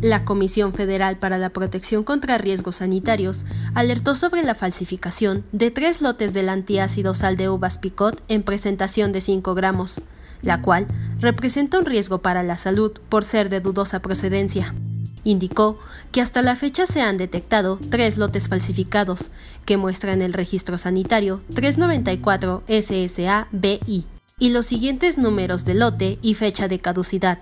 La Comisión Federal para la Protección contra Riesgos Sanitarios alertó sobre la falsificación de 3 lotes del antiácido sal de uvas Picot en presentación de 5 gramos, la cual representa un riesgo para la salud por ser de dudosa procedencia. Indicó que hasta la fecha se han detectado 3 lotes falsificados, que muestran el registro sanitario 394 SSA-BI y los siguientes números de lote y fecha de caducidad: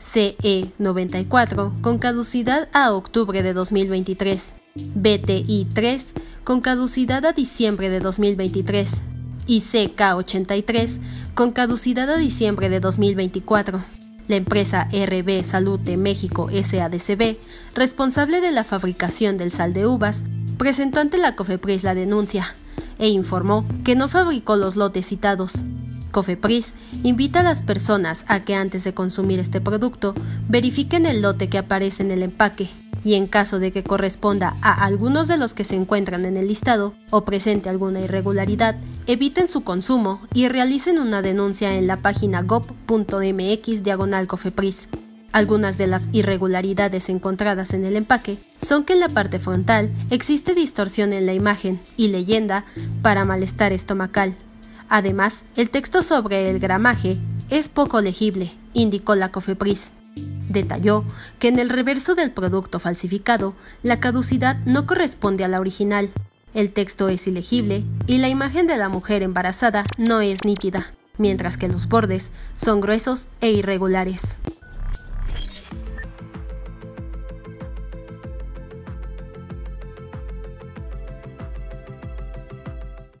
CE94 con caducidad a octubre de 2023, BTI3 con caducidad a diciembre de 2023 y CK83 con caducidad a diciembre de 2024. La empresa RB Salud de México SADCB, responsable de la fabricación del sal de uvas, presentó ante la COFEPRIS la denuncia e informó que no fabricó los lotes citados. COFEPRIS invita a las personas a que antes de consumir este producto verifiquen el lote que aparece en el empaque y en caso de que corresponda a algunos de los que se encuentran en el listado o presente alguna irregularidad, eviten su consumo y realicen una denuncia en la página gov.mx/COFEPRIS. Algunas de las irregularidades encontradas en el empaque son que en la parte frontal existe distorsión en la imagen y leyenda para malestar estomacal. Además, el texto sobre el gramaje es poco legible, indicó la COFEPRIS. Detalló que en el reverso del producto falsificado, la caducidad no corresponde a la original, el texto es ilegible y la imagen de la mujer embarazada no es nítida, mientras que los bordes son gruesos e irregulares.